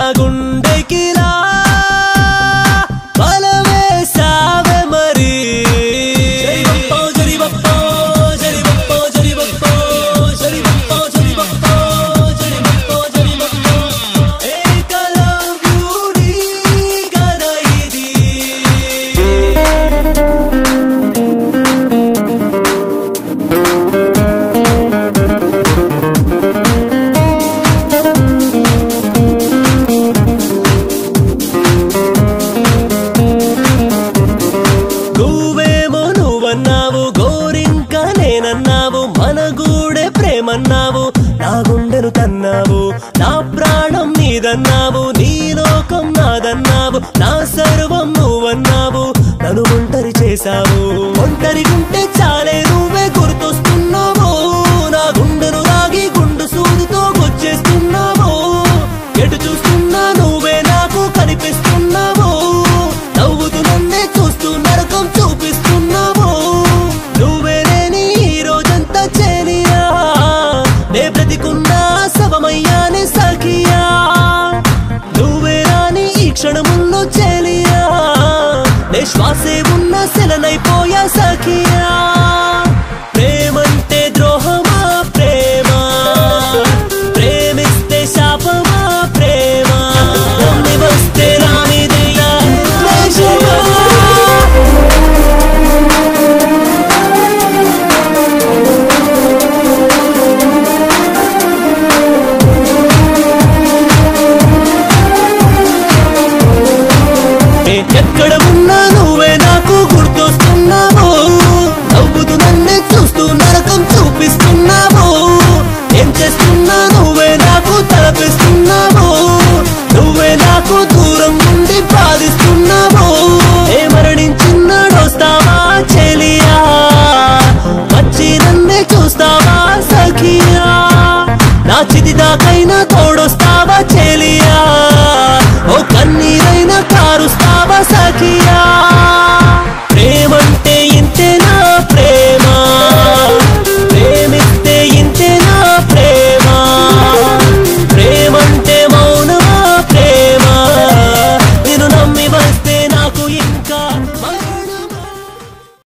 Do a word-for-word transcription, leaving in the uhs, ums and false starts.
నా గుండెకిలా బలవేసావే మరి జరిబప్పో జరిబప్పో జరిబప్పో జరిబప్పో జరిబప్పో జరిబప్పో జరిబప్పో ఏకలవ్యుడి కథ ఇది ప్రేమన్నావు నా గుండెను తన్నావు నా ప్రాణం నీదన్నావు నీ లోకం నాదన్నావు నా సర్వం నువ్వన్నావు నన్ను ఒంటరి చేశావు ఒంటరి గుంటే చాలే నువ్వే గుర్తొస్తున్నావు నా గుండెను రాగి గుండు సూదుతో గుచ్చేస్తున్నావు ఎటు చూస్తున్నా నువ్వే నాకు కనిపిస్తున్నావు నవ్వుతూ నన్నే చూస్తూ నరకం చూపిస్తున్నావు నువ్వే లేని ఈ రోజంతా చెలియా నే బ్రతికున్నా శవమయ్యానే సఖియా నువ్వే రాని ఈ క్షణముల్లో చెలియా నే శ్వాసే ఉన్న శిలనైపోయా సఖియా